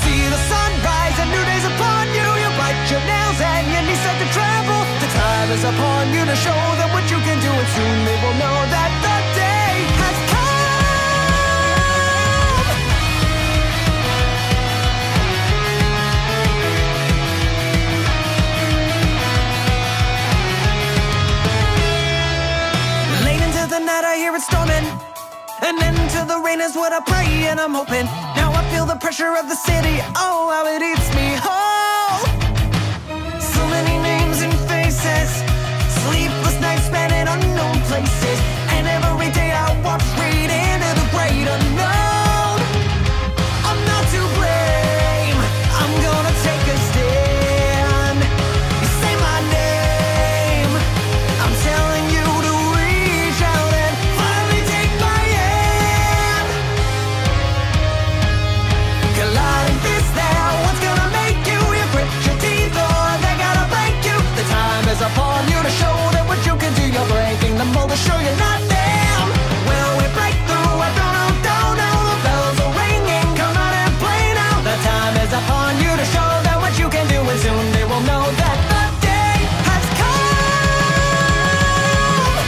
See the sunrise, a new day's upon you. You bite your nails and your knees start to tremble. The time is upon you to show them what you can do, and soon they will know that the day has come. Late into the night I hear it storming, and into the rain is what I pray and I'm hoping. Now I feel the pressure of the city, oh how it eats me whole. So many names and faces, sleepless nights spent in unknown places, and every day I walk straight into the great unknown. I'm not to blame, I'm gonna take a stand. You say my name, I'm telling you to reach out and finally take my hand. Colliding fists now, what's gonna make you? You grit your teeth or they gotta break you. The time is upon you to show them what you can do. You're breaking the mold to show you're not them. Will we break through? I don't know. The bells are ringing, come out and play now. The time is upon you to show them what you can do, and soon they will know that the day has come.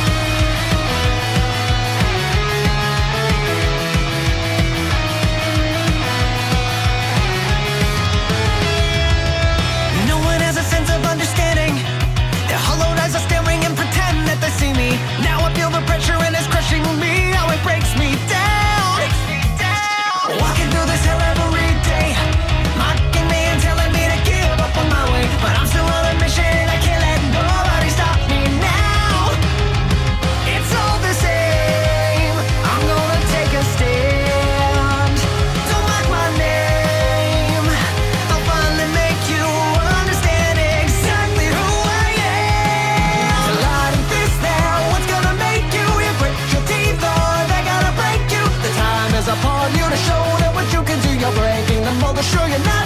No one has a sense of understanding. Their hollowed eyes are staring and pretend that they see me. Now I feel the pressure and it's crushing me. How it breaks me down. Walking through this hell every day, mocking me and telling me to give up on my way. But I'm still on a mission and I can't let nobody stop me now. It's all the same, I'm gonna take a stand. Don't mock my name, I'll finally make you understand exactly who I am. Colliding fists now, what's gonna make you? You grit your teeth or they gotta break you. The time is upon you to show them what you can do. You're breaking the mold to show you're not